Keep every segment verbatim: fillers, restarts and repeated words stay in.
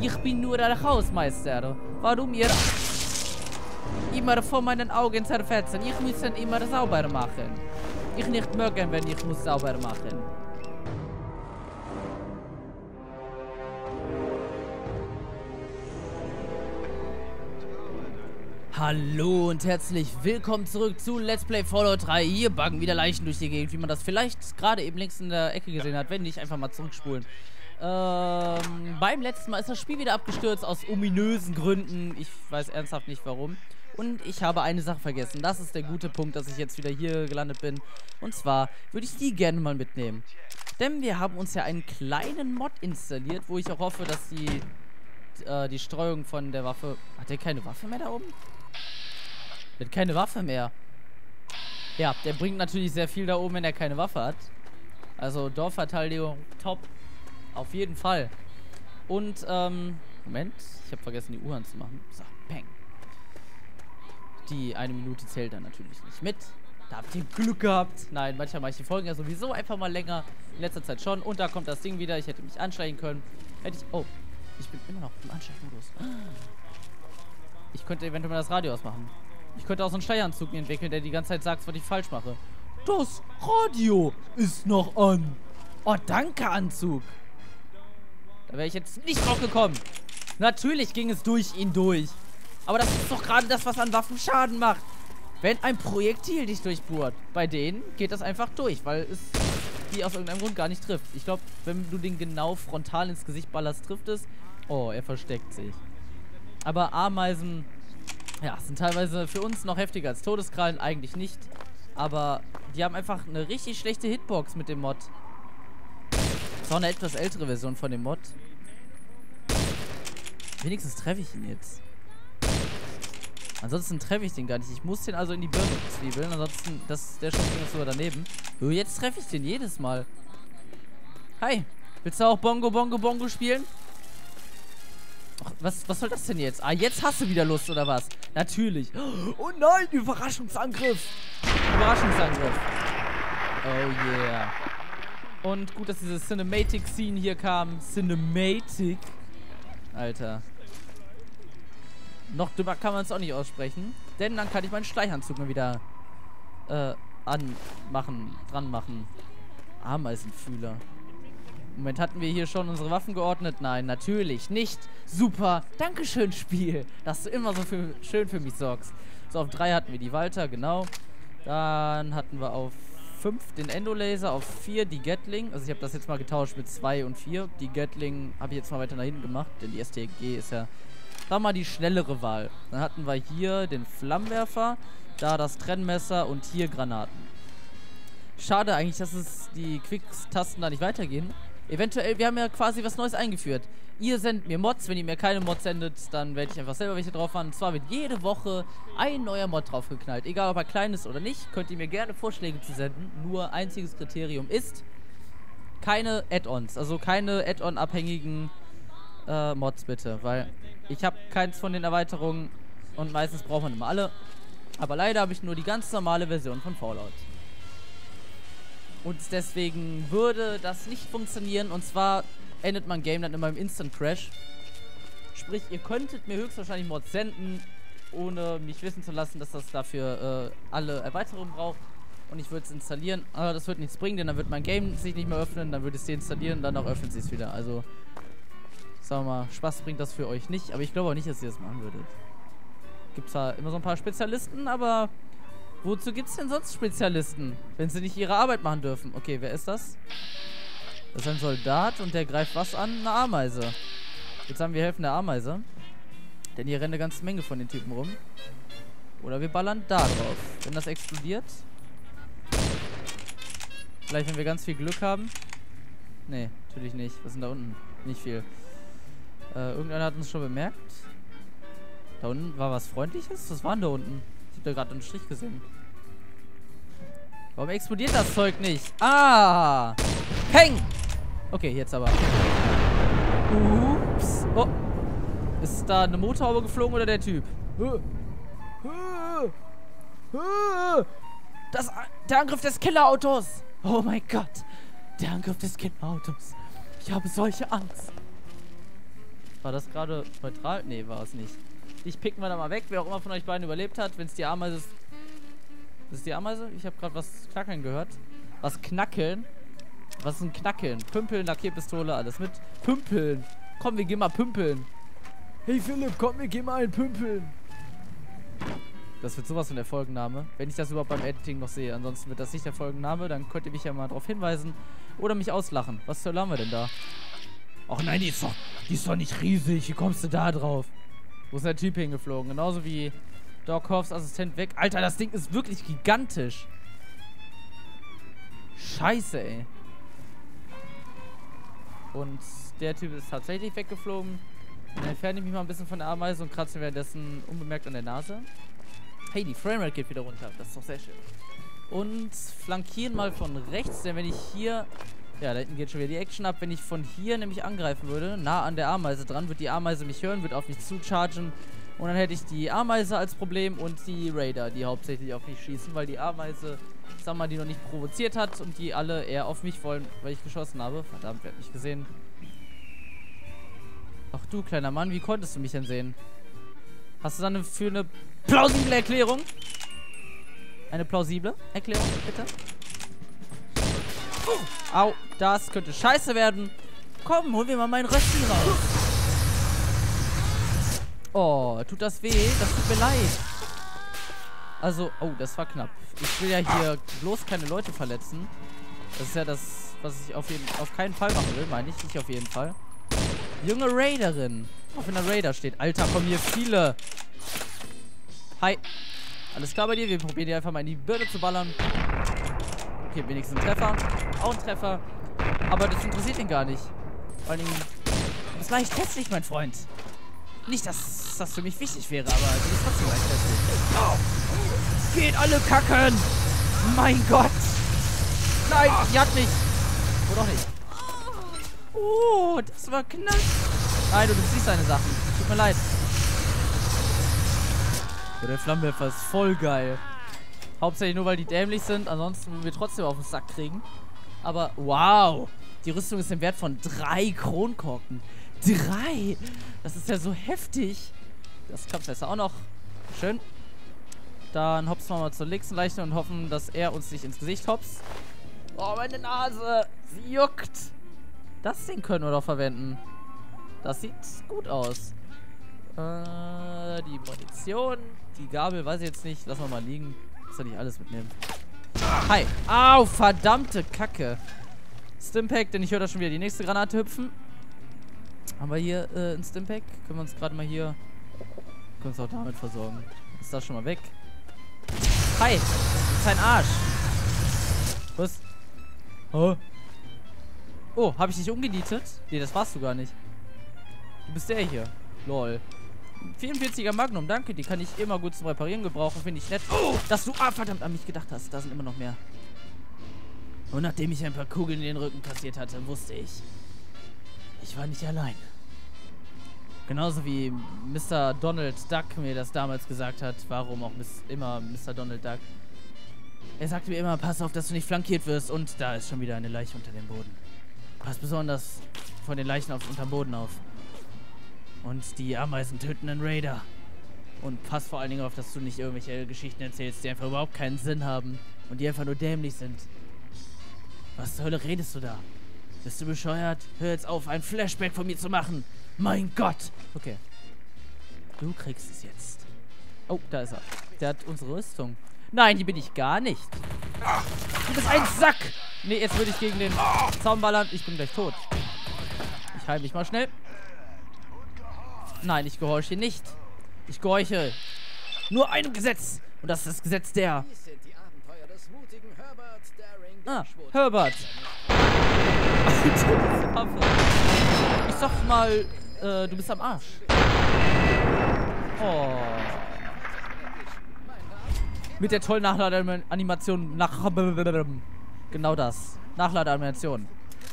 Ich bin nur der Hausmeister. Warum ihr immer vor meinen Augen zerfetzen? Ich muss ihn immer sauber machen. Ich nicht mögen, wenn ich muss sauber machen. Hallo und herzlich willkommen zurück zu Let's Play Fallout drei. Hier baggen wieder Leichen durch die Gegend, wie man das vielleicht gerade eben links in der Ecke gesehen hat. Wenn nicht, einfach mal zurückspulen. Ähm, beim letzten Mal ist das Spiel wieder abgestürzt aus ominösen Gründen. Ich weiß ernsthaft nicht warum. Und ich habe eine Sache vergessen. Das ist der gute Punkt, dass ich jetzt wieder hier gelandet bin. Und zwar würde ich die gerne mal mitnehmen. Denn wir haben uns ja einen kleinen Mod installiert, wo ich auch hoffe, dass die, äh, die Streuung von der Waffe... Hat der keine Waffe mehr da oben? Der hat keine Waffe mehr. Ja, der bringt natürlich sehr viel da oben, wenn er keine Waffe hat. Also Dorfverteidigung, top. Auf jeden Fall. Und, ähm, Moment. Ich habe vergessen, die Uhr anzumachen. So, peng. Die eine Minute zählt dann natürlich nicht mit. Da habt ihr Glück gehabt. Nein, manchmal mache ich die Folgen ja sowieso einfach mal länger. In letzter Zeit schon. Und da kommt das Ding wieder. Ich hätte mich anschleichen können. Hätte ich... Oh, ich bin immer noch im Anschleichmodus. Ich könnte eventuell mal das Radio ausmachen. Ich könnte auch so einen Steueranzug mir entwickeln, der die ganze Zeit sagt, was ich falsch mache. Das Radio ist noch an. Oh, danke, Anzug. Da wäre ich jetzt nicht drauf gekommen. Natürlich ging es durch ihn durch. Aber das ist doch gerade das, was an Waffen Schaden macht. Wenn ein Projektil dich durchbohrt, bei denen geht das einfach durch, weil es die aus irgendeinem Grund gar nicht trifft. Ich glaube, wenn du den genau frontal ins Gesicht ballerst, trifft es. Oh, er versteckt sich. Aber Ameisen, ja, sind teilweise für uns noch heftiger als Todeskrallen. Eigentlich nicht. Aber die haben einfach eine richtig schlechte Hitbox mit dem Mod. Das ist auch eine etwas ältere Version von dem Mod. Wenigstens treffe ich ihn jetzt. Ansonsten treffe ich den gar nicht. Ich muss den also in die Birne zwiebeln. Ansonsten, das, der Schuss ging jetzt sogar daneben. Oh, jetzt treffe ich den jedes Mal. Hi. Willst du auch Bongo, Bongo, Bongo spielen? Ach, was, was soll das denn jetzt? Ah, jetzt hast du wieder Lust, oder was? Natürlich. Oh nein, Überraschungsangriff. Überraschungsangriff. Oh yeah. Und gut, dass diese Cinematic-Scene hier kam. Cinematic. Alter. Noch dümmer kann man es auch nicht aussprechen. Denn dann kann ich meinen Schleichanzug mal wieder äh, anmachen, dran machen. Ameisenfühler. Moment, hatten wir hier schon unsere Waffen geordnet? Nein, natürlich nicht. Super. Dankeschön, Spiel. Dass du immer so für, schön für mich sorgst. So, auf drei hatten wir die Walter, genau. Dann hatten wir auf fünf den Endolaser, auf vier die Gatling. Also ich habe das jetzt mal getauscht mit zwei und vier. Die Gatling habe ich jetzt mal weiter nach hinten gemacht, denn die S T G ist ja, da mal die schnellere Wahl. Dann hatten wir hier den Flammenwerfer, da das Trennmesser und hier Granaten. Schade eigentlich, dass es die Quicks-Tasten da nicht weitergehen. Eventuell, wir haben ja quasi was Neues eingeführt. Ihr sendet mir Mods, wenn ihr mir keine Mods sendet, dann werde ich einfach selber welche drauf haben. Und zwar wird jede Woche ein neuer Mod draufgeknallt. Egal ob er klein ist oder nicht, könnt ihr mir gerne Vorschläge zu senden. Nur einziges Kriterium ist keine Add-ons, also keine Add-on-abhängigen äh, Mods bitte. Weil ich habe keins von den Erweiterungen und meistens braucht man immer alle. Aber leider habe ich nur die ganz normale Version von Fallout. Und deswegen würde das nicht funktionieren. Und zwar endet mein Game dann immer im Instant Crash. Sprich, ihr könntet mir höchstwahrscheinlich Mods senden, ohne mich wissen zu lassen, dass das dafür äh, alle Erweiterungen braucht. Und ich würde es installieren. Aber das wird nichts bringen, denn dann wird mein Game sich nicht mehr öffnen. Dann würde ich es deinstallieren und dann auch öffnet sie es wieder. Also, sagen wir mal, Spaß bringt das für euch nicht. Aber ich glaube auch nicht, dass ihr das machen würdet. Gibt zwar immer so ein paar Spezialisten, aber... Wozu gibt es denn sonst Spezialisten, wenn sie nicht ihre Arbeit machen dürfen? Okay, wer ist das? Das ist ein Soldat und der greift was an? Eine Ameise. Jetzt haben wir helfen der Ameise. Denn hier rennen eine ganze Menge von den Typen rum. Oder wir ballern da drauf. Wenn das explodiert. Vielleicht, wenn wir ganz viel Glück haben. Nee, natürlich nicht. Was ist denn da unten? Nicht viel. Äh, irgendeiner hat uns schon bemerkt. Da unten war was Freundliches? Was war denn da unten? Ich habe da gerade einen Strich gesehen. Warum explodiert das Zeug nicht? Ah! Peng! Okay, jetzt aber. Ups. Oh. Ist da eine Motorhaube geflogen oder der Typ? Das, der Angriff des Killerautos! Oh mein Gott! Der Angriff des Killerautos. Ich habe solche Angst. War das gerade neutral? Nee, war es nicht. Ich picken wir da mal weg, wer auch immer von euch beiden überlebt hat. Wenn es die Ameise ist. Das ist die Ameise? Ich habe gerade was knacken gehört. Was knackeln? Was ist ein Knackeln? Pümpeln, Lackierpistole, alles mit. Pümpeln. Komm, wir gehen mal pümpeln. Hey Philipp, komm, wir gehen mal ein Pümpeln. Das wird sowas von der Folgenname. Wenn ich das überhaupt beim Editing noch sehe. Ansonsten wird das nicht der Folgenname. Dann könnt ihr mich ja mal darauf hinweisen. Oder mich auslachen. Was zur Hölle haben wir denn da? Ach nein, die ist doch, die ist doch nicht riesig. Wie kommst du da drauf? Wo ist der Typ hingeflogen? Genauso wie Doc Hoffs Assistent weg. Alter, das Ding ist wirklich gigantisch. Scheiße, ey. Und der Typ ist tatsächlich weggeflogen. Dann entferne ich mich mal ein bisschen von der Ameise und kratze währenddessen unbemerkt an der Nase. Hey, die Framerate geht wieder runter. Das ist doch sehr schön. Und flankieren mal von rechts, denn wenn ich hier... Ja, da hinten geht schon wieder die Action ab. Wenn ich von hier nämlich angreifen würde, nah an der Ameise dran, wird die Ameise mich hören, wird auf mich zuchargen. Und dann hätte ich die Ameise als Problem und die Raider, die hauptsächlich auf mich schießen, weil die Ameise, sag mal, die noch nicht provoziert hat und die alle eher auf mich wollen, weil ich geschossen habe. Verdammt, wer hat mich gesehen? Ach du, kleiner Mann, wie konntest du mich denn sehen? Hast du dann eine, für eine plausible Erklärung? Eine plausible Erklärung, bitte? Oh, au, das könnte scheiße werden. Komm, holen wir mal meinen Rösti raus. Oh, tut das weh? Das tut mir leid. Also, oh, das war knapp. Ich will ja hier bloß keine Leute verletzen. Das ist ja das, was ich auf, jeden, auf keinen Fall machen will, meine ich. Nicht auf jeden Fall. Junge Raiderin. Auch wenn der Raider steht. Alter, kommen hier viele. Hi. Alles klar bei dir? Wir probieren die einfach mal in die Birne zu ballern. Okay, wenigstens ein Treffer. Auch ein Treffer. Aber das interessiert ihn gar nicht. Vor allem, du bist leicht hässlich, mein Freund. Nicht, dass das für mich wichtig wäre, aber du bist trotzdem leicht hässlich. Oh. Geht alle kacken! Mein Gott! Nein, die hat mich! Oder auch nicht. Oh, das war knapp. Nein, du siehst deine Sachen. Tut mir leid. Ja, der Flammenwerfer ist voll geil. Hauptsächlich nur, weil die dämlich sind. Ansonsten würden wir trotzdem auf den Sack kriegen. Aber, wow. Die Rüstung ist im Wert von drei Kronkorken. Drei! Das ist ja so heftig. Das Kampfmesser auch noch. Schön. Dann hopsen wir mal zur nächsten Leiche und hoffen, dass er uns nicht ins Gesicht hopst. Oh, meine Nase. Sie juckt. Das Ding können wir doch verwenden. Das sieht gut aus. Äh, die Munition. Die Gabel weiß ich jetzt nicht. Lassen wir mal liegen. Muss ja nicht alles mitnehmen. Hi. Au, verdammte Kacke. Stimpack, denn ich höre da schon wieder die nächste Granate hüpfen. Haben wir hier äh, ein Stimpack? Können wir uns gerade mal hier... Können uns auch damit versorgen. Ist das schon mal weg? Hi. Das ist ein Arsch. Was? Oh. Oh, habe ich dich umgenietet? Nee, das warst du gar nicht. Du bist der hier. Lol. vierundvierziger Magnum, danke. Die kann ich immer gut zum Reparieren gebrauchen. Finde ich nett. Oh, dass du, ah, verdammt, an mich gedacht hast. Da sind immer noch mehr. Und nachdem ich ein paar Kugeln in den Rücken kassiert hatte, wusste ich, ich war nicht allein. Genauso wie Mister Donald Duck mir das damals gesagt hat. Warum auch Miss, immer Mister Donald Duck. Er sagte mir immer, pass auf, dass du nicht flankiert wirst. Und da ist schon wieder eine Leiche unter dem Boden. Pass besonders von den Leichen auf, unterm Boden auf. Und die Ameisen töten einen Raider. Und pass vor allen Dingen auf, dass du nicht irgendwelche Geschichten erzählst, die einfach überhaupt keinen Sinn haben. Und die einfach nur dämlich sind. Was zur Hölle redest du da? Bist du bescheuert? Hör jetzt auf, ein Flashback von mir zu machen. Mein Gott. Okay. Du kriegst es jetzt. Oh, da ist er. Der hat unsere Rüstung. Nein, die bin ich gar nicht. Du bist ein Sack. Nee, jetzt würde ich gegen den Zaun ballern. Ich bin gleich tot. Ich heile mich mal schnell. Nein, ich gehorche nicht. Ich gehorche nur einem Gesetz. Und das ist das Gesetz der... Ah, Herbert. Alter, ich sag mal, äh, du bist am Arsch. Oh. Mit der tollen Nachladeanimation nach... Genau das. Nachladeanimation.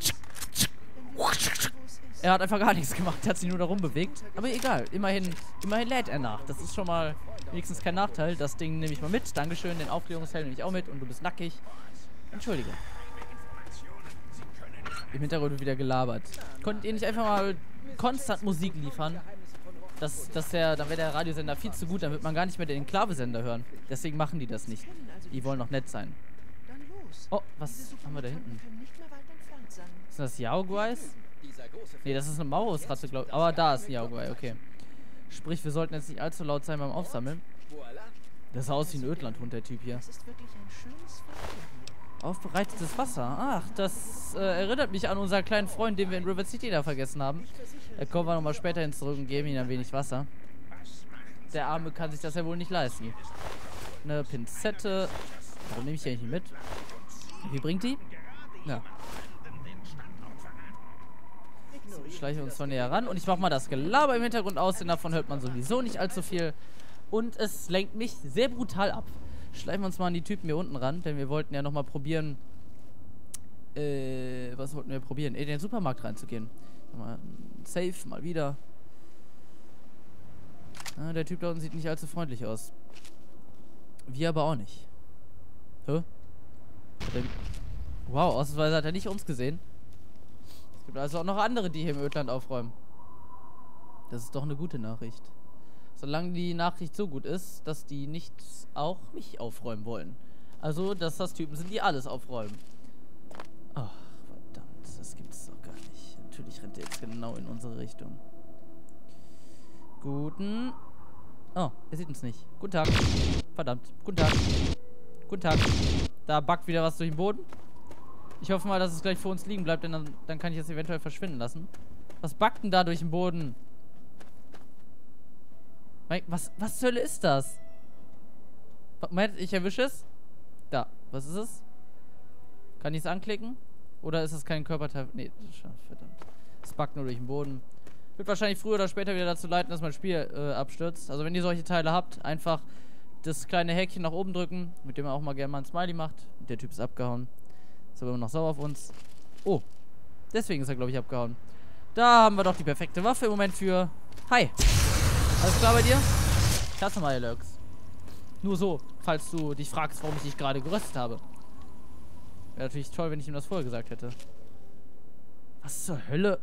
Er hat einfach gar nichts gemacht. Er hat sich nur darum bewegt. Aber egal. Immerhin, immerhin lädt er nach. Das ist schon mal wenigstens kein Nachteil. Das Ding nehme ich mal mit. Dankeschön. Den Aufklärungshelm nehme ich auch mit. Und du bist nackig. Entschuldige. Im Hintergrund wird wieder gelabert. Konntet ihr nicht einfach mal konstant Musik liefern, das, das der, dann wäre der Radiosender viel zu gut, dann wird man gar nicht mehr den Enklave-Sender hören. Deswegen machen die das nicht. Die wollen noch nett sein. Oh, was haben wir da hinten? Sind das Yaoguais? Ne, das ist eine Maurusratte, glaube ich. Aber da ist ein Yaoguai, okay. Sprich, wir sollten jetzt nicht allzu laut sein beim Aufsammeln. Das sah aus wie ein Ödlandhund, der Typ hier. Aufbereitetes Wasser. Ach, das äh, erinnert mich an unseren kleinen Freund, den wir in River City da vergessen haben. Da kommen wir nochmal später hin zurück und geben ihm ein wenig Wasser. Der Arme kann sich das ja wohl nicht leisten. Eine Pinzette. Warum nehme ich die eigentlich nicht mit? Wie bringt die? Ja. So, schleichen wir uns zwar näher ran und ich mache mal das Gelaber im Hintergrund aus, denn davon hört man sowieso nicht allzu viel. Und es lenkt mich sehr brutal ab. Schleifen wir uns mal an die Typen hier unten ran, denn wir wollten ja nochmal probieren, äh, was wollten wir probieren? In den Supermarkt reinzugehen. Mal safe, mal wieder. Ah, der Typ da unten sieht nicht allzu freundlich aus. Wir aber auch nicht. Hä? Wow, ausnahmsweise hat er nicht uns gesehen. Es gibt also auch noch andere, die hier im Ödland aufräumen. Das ist doch eine gute Nachricht. Solange die Nachricht so gut ist, dass die nicht auch mich aufräumen wollen. Also, dass das Typen sind, die alles aufräumen. Ach, verdammt, das gibt's doch gar nicht. Natürlich rennt er jetzt genau in unsere Richtung. Guten... Oh, er sieht uns nicht. Guten Tag. Verdammt. Guten Tag. Guten Tag. Da backt wieder was durch den Boden. Ich hoffe mal, dass es gleich vor uns liegen bleibt, denn dann, dann kann ich es eventuell verschwinden lassen. Was backt denn da durch den Boden? Was, was zur Hölle ist das? Meint, ich erwische es? Da. Was ist es? Kann ich es anklicken? Oder ist es kein Körperteil? Nee, verdammt. Es backt nur durch den Boden. Wird wahrscheinlich früher oder später wieder dazu leiten, dass mein Spiel äh, abstürzt. Also wenn ihr solche Teile habt, einfach das kleine Häkchen nach oben drücken, mit dem man auch mal gerne mal ein Smiley macht. Der Typ ist abgehauen. Ist aber immer noch sauer auf uns. Oh. Deswegen ist er, glaube ich, abgehauen. Da haben wir doch die perfekte Waffe im Moment für... Hi. Alles klar bei dir? Klasse mal, Lurks. Nur so, falls du dich fragst, warum ich dich gerade geröstet habe. Wäre natürlich toll, wenn ich ihm das vorher gesagt hätte. Was zur Hölle?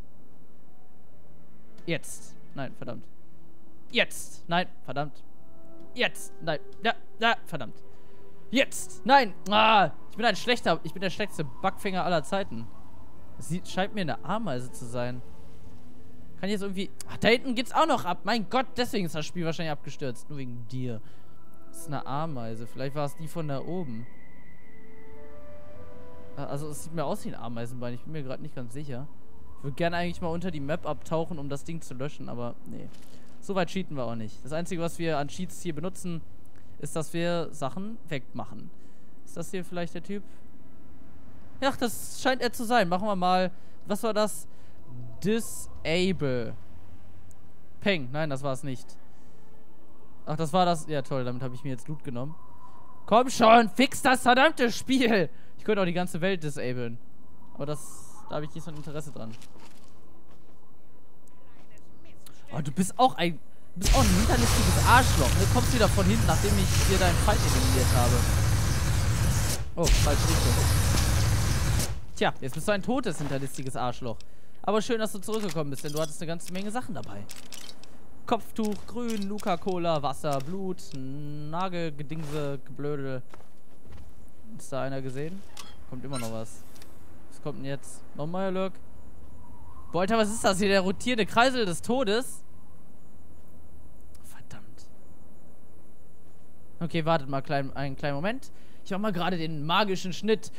Jetzt. Nein, verdammt. Jetzt. Nein, verdammt. Jetzt. Nein. Ja, ja, verdammt. Jetzt. Nein. Ah, ich bin ein schlechter, ich bin der schlechteste Backfinger aller Zeiten. Es sieht, scheint mir eine Ameise zu sein. Kann ich jetzt irgendwie... Ach, da hinten geht's auch noch ab. Mein Gott, deswegen ist das Spiel wahrscheinlich abgestürzt. Nur wegen dir. Das ist eine Ameise. Vielleicht war es die von da oben. Also, es sieht mir aus wie ein Ameisenbein. Ich bin mir gerade nicht ganz sicher. Ich würde gerne eigentlich mal unter die Map abtauchen, um das Ding zu löschen. Aber, nee. So weit cheaten wir auch nicht. Das Einzige, was wir an Cheats hier benutzen, ist, dass wir Sachen wegmachen. Ist das hier vielleicht der Typ? Ja, das scheint er zu sein. Machen wir mal... Was war das? Disable. Peng. Nein, das war es nicht. Ach, das war das. Ja, toll. Damit habe ich mir jetzt Loot genommen. Komm schon, fix das verdammte Spiel. Ich könnte auch die ganze Welt disablen. Aber das, da habe ich nicht so ein Interesse dran. Oh, du bist auch ein, du bist auch ein hinterlistiges Arschloch. Du kommst wieder von hinten, nachdem ich dir deinen Feind eliminiert habe. Oh, falsche Richtung. Tja, jetzt bist du ein totes, hinterlistiges Arschloch. Aber schön, dass du zurückgekommen bist, denn du hattest eine ganze Menge Sachen dabei. Kopftuch, Grün, Nuka-Cola, Wasser, Blut, Nagelgedingse, Geblödel. Ist da einer gesehen? Kommt immer noch was. Was kommt denn jetzt? Nochmal, Lurk. Boah, Alter, was ist das hier? Der rotierende Kreisel des Todes? Verdammt. Okay, wartet mal klein, einen kleinen Moment. Ich mach mal gerade den magischen Schnitt.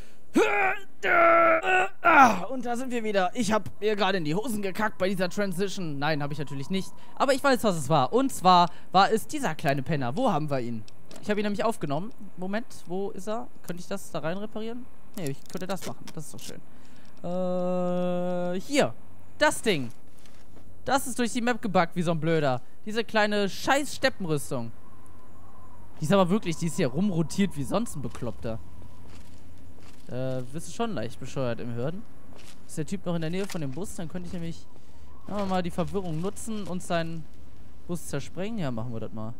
Und da sind wir wieder. Ich habe mir gerade in die Hosen gekackt bei dieser Transition. Nein, habe ich natürlich nicht. Aber ich weiß, was es war. Und zwar war es dieser kleine Penner. Wo haben wir ihn? Ich habe ihn nämlich aufgenommen. Moment, wo ist er? Könnte ich das da rein reparieren? Nee, ich könnte das machen. Das ist doch schön. Äh, hier. Das Ding. Das ist durch die Map gebackt wie so ein Blöder. Diese kleine scheiß Steppenrüstung. Die ist aber wirklich, die ist hier rumrotiert wie sonst ein Bekloppter. Äh, bist du schon leicht bescheuert im Hören? Ist der Typ noch in der Nähe von dem Bus? Dann könnte ich nämlich ja, mal die Verwirrung nutzen und seinen Bus zersprengen. Ja, machen wir das mal.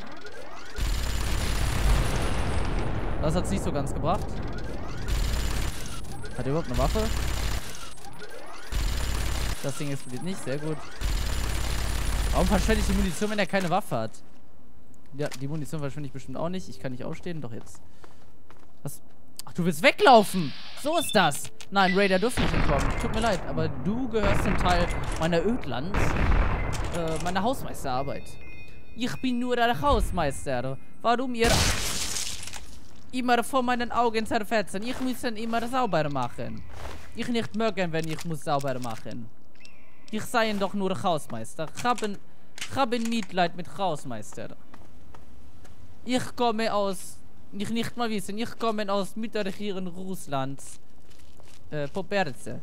Das hat's nicht so ganz gebracht. Hat er überhaupt eine Waffe? Das Ding explodiert nicht. Sehr gut. Warum verschwende ich die Munition, wenn er keine Waffe hat? Ja, die Munition verschwende ich bestimmt auch nicht. Ich kann nicht aufstehen. Doch jetzt. Was? Ach, du willst weglaufen. So ist das. Nein, Raider dürfen nicht entkommen. Tut mir leid, aber du gehörst zum Teil meiner Ödlands, äh, meiner Hausmeisterarbeit. Ich bin nur der Hausmeister. Warum ihr immer vor meinen Augen zerfetzen? Ich muss ihn immer sauber machen. Ich nicht mögen, wenn ich muss sauber machen. Ich sei doch nur Hausmeister. Ich habe ich habe Mitleid mit Hausmeister. Ich komme aus, ich nicht mal wissen, ich komme aus Mütterchen Russlands. Äh, Poperze.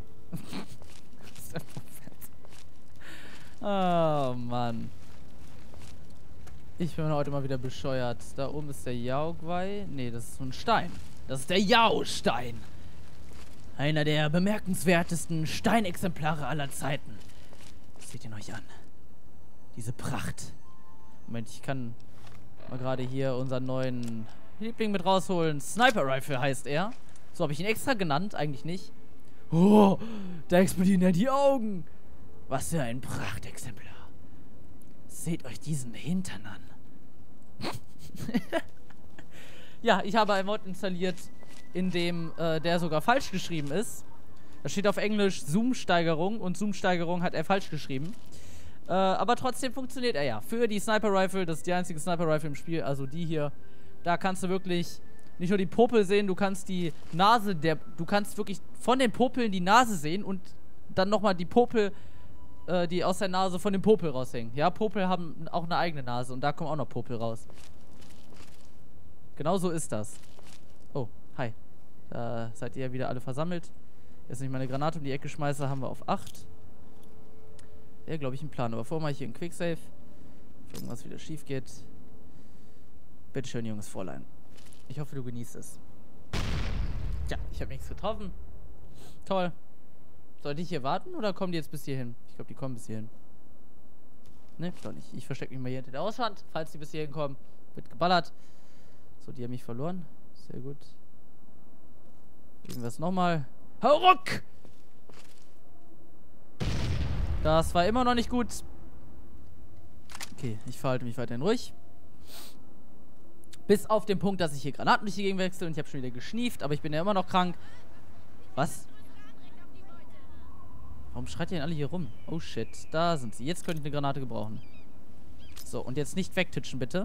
Oh, Mann. Ich bin heute mal wieder bescheuert. Da oben ist der Yaogwei. Nee, das ist so ein Stein. Das ist der Yao-Stein. Einer der bemerkenswertesten Steinexemplare aller Zeiten. Seht ihn euch an. Diese Pracht. Moment, ich kann mal gerade hier unseren neuen Liebling mit rausholen. Sniper Rifle heißt er. So habe ich ihn extra genannt. Eigentlich nicht. Oh, da explodieren ja die Augen. Was für ein Prachtexemplar. Seht euch diesen Hintern an. Ja, ich habe ein Mod installiert, in dem äh, der sogar falsch geschrieben ist. Da steht auf Englisch Zoom-Steigerung und Zoom-Steigerung hat er falsch geschrieben. Äh, aber trotzdem funktioniert er ja. Für die Sniper Rifle, das ist die einzige Sniper Rifle im Spiel, also die hier, da kannst du wirklich nicht nur die Popel sehen, du kannst die Nase der, du kannst wirklich von den Popeln die Nase sehen und dann nochmal die Popel, äh, die aus der Nase von den Popel raushängen. Ja, Popel haben auch eine eigene Nase und da kommen auch noch Popel raus. Genau so ist das. Oh, hi. Da seid ihr wieder alle versammelt. Jetzt nicht meine Granate um die Ecke schmeiße, haben wir auf acht. Wäre, glaube ich, ein Plan. Aber vorher mache ich hier einen Quicksave. Wenn irgendwas wieder schief geht. Bitteschön, junges Fräulein. Ich hoffe, du genießt es. Tja, ich habe nichts getroffen. Toll. Sollte ich hier warten oder kommen die jetzt bis hierhin? Ich glaube, die kommen bis hierhin. Ne, doch nicht. Ich verstecke mich mal hier hinter der Auswand. Falls die bis hierhin kommen, wird geballert. So, die haben mich verloren. Sehr gut. Geben wir es nochmal. Hau ruck! Das war immer noch nicht gut. Okay, ich verhalte mich weiterhin ruhig. Bis auf den Punkt, dass ich hier Granaten durch die Gegend wechsle und ich habe schon wieder geschnieft, aber ich bin ja immer noch krank. Was? Warum schreit ihr denn alle hier rum? Oh shit, da sind sie. Jetzt könnte ich eine Granate gebrauchen. So, und jetzt nicht wegtitschen, bitte.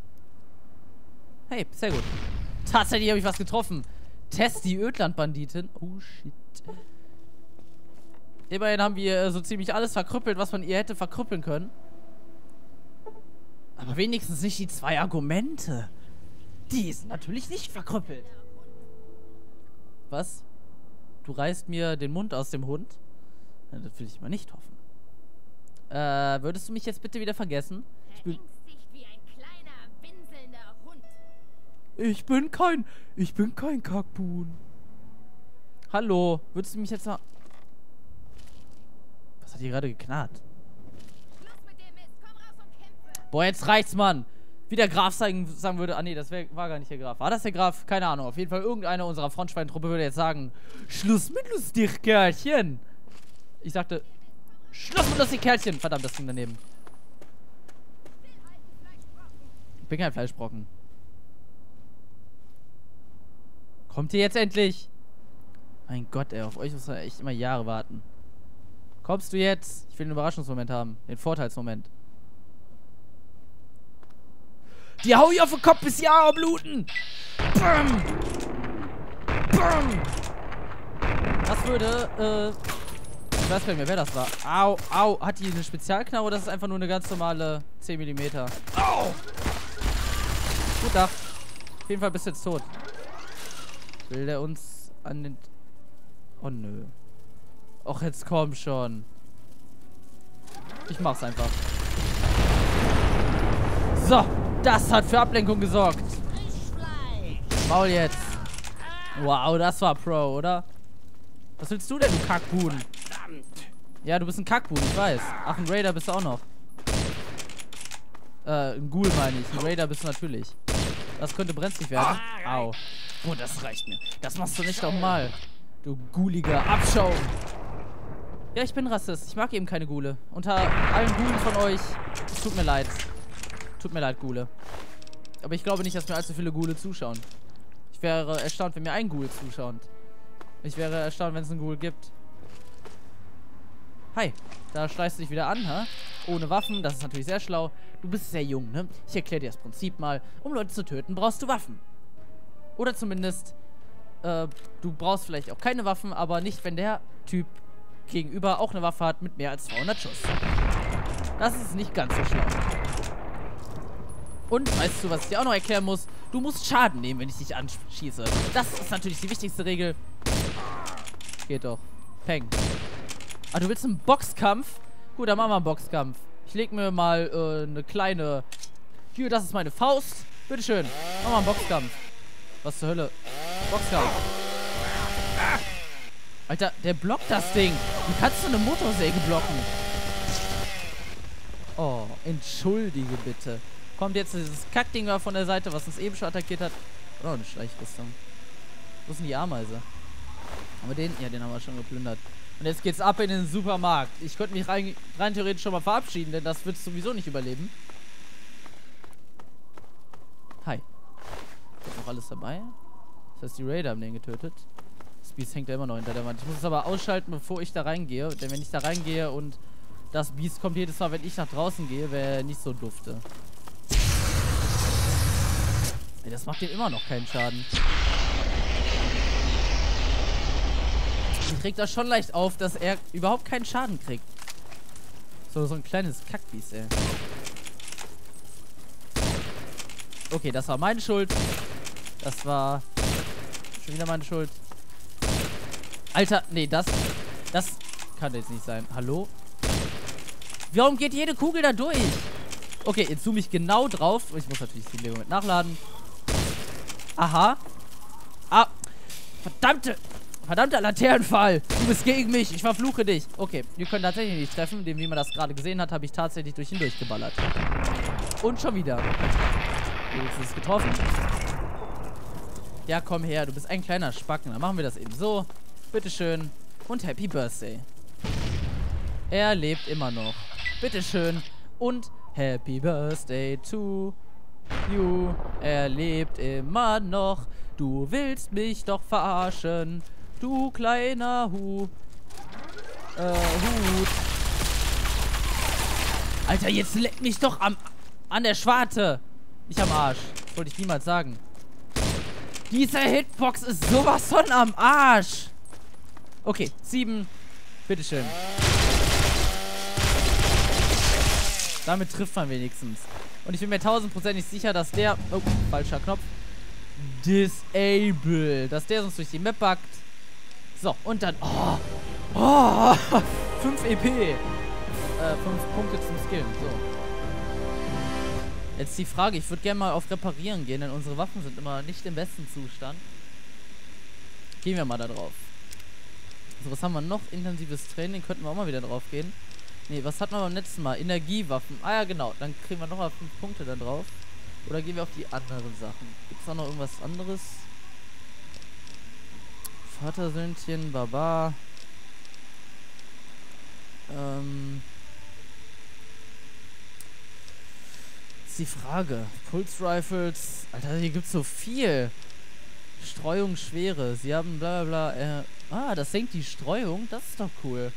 Hey, sehr gut. Tatsächlich habe ich was getroffen. Test die Ödland-Banditin. Oh shit. Immerhin haben wir äh, so ziemlich alles verkrüppelt, was man ihr hätte verkrüppeln können. Aber wenigstens nicht die zwei Argumente. Die sind natürlich nicht verkrüppelt. Was? Du reißt mir den Mund aus dem Hund? Ja, das will ich mal nicht hoffen. Äh, würdest du mich jetzt bitte wieder vergessen? Ich bin, wie ein kleiner, winselnder Hund. ich bin kein... Ich bin kein Kackbuhn. Hallo, würdest du mich jetzt mal... Was hat hier gerade geknarrt? Schluss mit dem Mist, komm raus und kämpfe. Boah, jetzt reicht's, Mann. Wie der Graf sagen, sagen würde... Ah, nee, das wär, war gar nicht der Graf. War das der Graf? Keine Ahnung. Auf jeden Fall irgendeiner unserer Frontschweintruppe würde jetzt sagen... Schluss mit lustig, Kerlchen. Ich sagte... Schluss mit lustig, Kerlchen. Verdammt, das ging daneben. Ich bin kein Fleischbrocken. Kommt ihr jetzt endlich? Mein Gott, ey. Auf euch muss man echt immer Jahre warten. Kommst du jetzt? Ich will einen Überraschungsmoment haben. Den Vorteilsmoment. Die hau ich auf den Kopf, bis die Haare bluten. Bam. Bam. Das würde, äh... Ich weiß gar nicht mehr, wer das war. Au, au. Hat die eine Spezialknarre oder ist das einfach nur eine ganz normale zehn Millimeter? Au. Gut Dach. Auf jeden Fall bist du jetzt tot. Will der uns an den... Oh, nö. Och, jetzt komm schon. Ich mach's einfach. So, das hat für Ablenkung gesorgt. Maul jetzt. Wow, das war Pro, oder? Was willst du denn, du Kackbuhn? Ja, du bist ein Kackbuhn, ich weiß. Ach, ein Raider bist du auch noch. Äh, ein Ghoul meine ich. Ein Raider bist du natürlich. Das könnte brenzlig werden. Au. Oh, das reicht mir. Das machst du nicht nochmal. Du ghouliger Abschaum. Ja, ich bin Rassist. Ich mag eben keine Ghule. Unter allen Ghulen von euch, es tut mir leid. Tut mir leid, Ghule. Aber ich glaube nicht, dass mir allzu viele Ghule zuschauen. Ich wäre erstaunt, wenn mir ein Ghoul zuschaut. Ich wäre erstaunt, wenn es einen Ghoul gibt. Hi, da schleißt du dich wieder an, hä? Ohne Waffen, das ist natürlich sehr schlau. Du bist sehr jung, ne? Ich erkläre dir das Prinzip mal. Um Leute zu töten, brauchst du Waffen. Oder zumindest, äh, du brauchst vielleicht auch keine Waffen, aber nicht, wenn der Typ gegenüber auch eine Waffe hat mit mehr als zweihundert Schuss. Das ist nicht ganz so schlau. Und, weißt du, was ich dir auch noch erklären muss? Du musst Schaden nehmen, wenn ich dich anschieße. Das ist natürlich die wichtigste Regel. Geht doch. Peng. Ah, du willst einen Boxkampf? Gut, dann machen wir einen Boxkampf. Ich leg mir mal äh, eine kleine... Hier, das ist meine Faust. Bitteschön. Machen wir einen Boxkampf. Was zur Hölle? Boxkampf. Alter, der blockt das Ding. Wie kannst du eine Motorsäge blocken? Oh, entschuldige bitte. Kommt jetzt dieses Kackding da von der Seite, was uns eben schon attackiert hat. Oh, eine Schleichrüstung. Wo ist denn die Ameise? Aber den, ja, den haben wir schon geplündert. Und jetzt geht's ab in den Supermarkt. Ich könnte mich rein, rein theoretisch schon mal verabschieden, denn das wird sowieso nicht überleben. Hi. Ist noch alles dabei? Das heißt, die Raider haben den getötet. Das Biest hängt ja immer noch hinter der Wand. Ich muss es aber ausschalten, bevor ich da reingehe. Denn wenn ich da reingehe und das Biest kommt jedes Mal, wenn ich nach draußen gehe, wäre nicht so dufte. Ey, das macht dem immer noch keinen Schaden. Ich krieg das schon leicht auf, dass er überhaupt keinen Schaden kriegt. So, so ein kleines Kackbiest, ey. Okay, das war meine Schuld. Das war schon wieder meine Schuld. Alter, nee, das... Das kann jetzt nicht sein. Hallo? Warum geht jede Kugel da durch? Okay, jetzt zoome ich genau drauf. Ich muss natürlich die Lego mit nachladen. Aha. Ah. Verdammte... Verdammter Laternenfall! Du bist gegen mich! Ich verfluche dich! Okay, wir können tatsächlich nicht treffen. Dem, wie man das gerade gesehen hat, habe ich tatsächlich durch ihn durchgeballert. Und schon wieder. Jetzt ist es getroffen. Ja, komm her. Du bist ein kleiner Spacken. Dann machen wir das eben so. Bitteschön. Und Happy Birthday. Er lebt immer noch. Bitteschön. Und Happy Birthday to you. Er lebt immer noch. Du willst mich doch verarschen. Du kleiner Hu. Äh, Hut. Alter, jetzt leck mich doch am, an der Schwarte. Nicht am Arsch. Das wollte ich niemals sagen. Diese Hitbox ist sowas von am Arsch. Okay, sieben. Bitteschön. Damit trifft man wenigstens. Und ich bin mir tausendprozentig sicher, dass der... Oh, falscher Knopf. Disable. Dass der sonst durch die Map backt. So, und dann... Oh. Oh. fünf E P. Äh, fünf Punkte zum Skillen. So. Jetzt die Frage. Ich würde gerne mal auf Reparieren gehen, denn unsere Waffen sind immer nicht im besten Zustand. Gehen wir mal da drauf. So, was haben wir noch? Intensives Training. Könnten wir auch mal wieder drauf gehen. Ne, was hatten wir beim letzten Mal? Energiewaffen. Ah ja, genau. Dann kriegen wir nochmal fünf Punkte da drauf. Oder gehen wir auf die anderen Sachen? Gibt es da noch irgendwas anderes? Vatersöhnchen, Baba. Ähm. Ist die Frage. Pulse Rifles. Alter, hier gibt's so viel. Streuung, Schwere. Sie haben bla bla bla. Äh, ah, das senkt die Streuung. Das ist doch cool.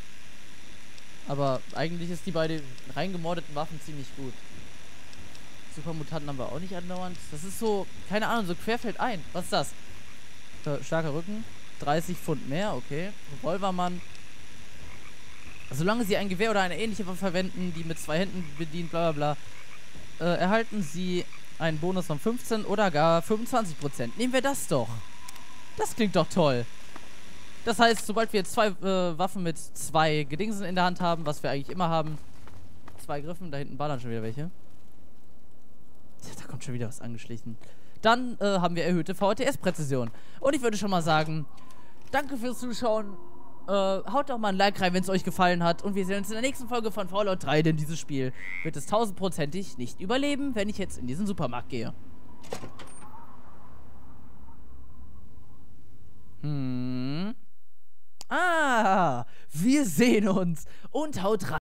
Aber eigentlich ist die bei den reingemordeten Waffen ziemlich gut. Supermutanten haben wir auch nicht andauernd. Das ist so, keine Ahnung, so querfeld ein. Was ist das? Äh, starker Rücken. dreißig Pfund mehr, okay. Revolvermann. Solange sie ein Gewehr oder eine ähnliche Waffe verwenden, die mit zwei Händen bedient, bla bla bla, äh, erhalten sie einen Bonus von fünfzehn oder gar fünfundzwanzig Prozent. Nehmen wir das doch. Das klingt doch toll. Das heißt, sobald wir jetzt zwei äh, Waffen mit zwei Gedingsen in der Hand haben, was wir eigentlich immer haben, zwei Griffen, da hinten ballern schon wieder welche. Da kommt schon wieder was angeschlichen. Dann äh, haben wir erhöhte V H T S-Präzision. Und ich würde schon mal sagen, danke fürs Zuschauen. Äh, haut doch mal ein Like rein, wenn es euch gefallen hat. Und wir sehen uns in der nächsten Folge von Fallout drei, denn dieses Spiel wird es tausendprozentig nicht überleben, wenn ich jetzt in diesen Supermarkt gehe. Hm. Ah, Wir sehen uns und haut rein.